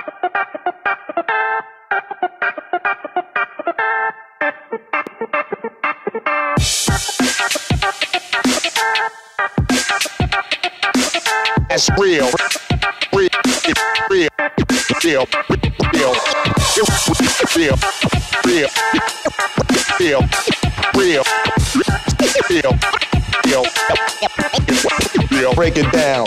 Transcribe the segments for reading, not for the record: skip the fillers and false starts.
That's real, real, real, real, real, real, real, real, real, real, real. Break it down.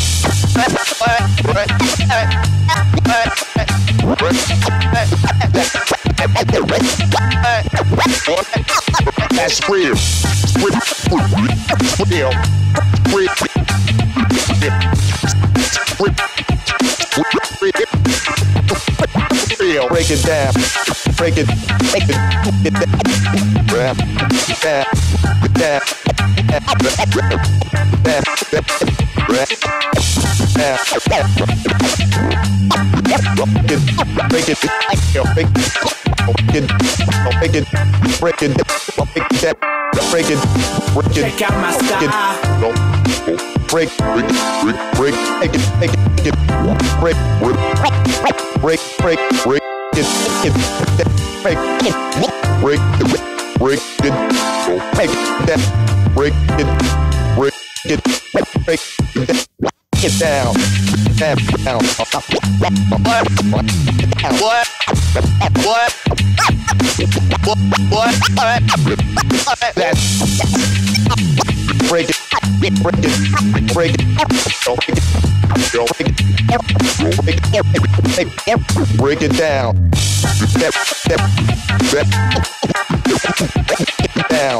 That's real, real, real, real. Break it down, break it, break it, rap, down, down, break it, check out my style. Break, break, break, take it, break, break, break, break, break, it, break, break, break, it, make it, break it, break it, break it down, down, down, what, that's, break it. Break it, break it, break it down, step, step, step, down,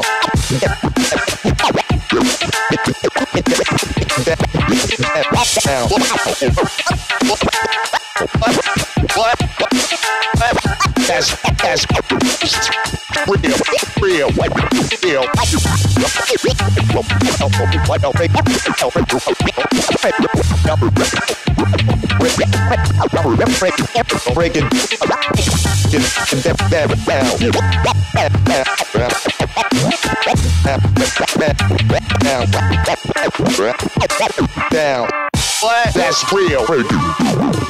that's real, real, real. Break it down. That's real.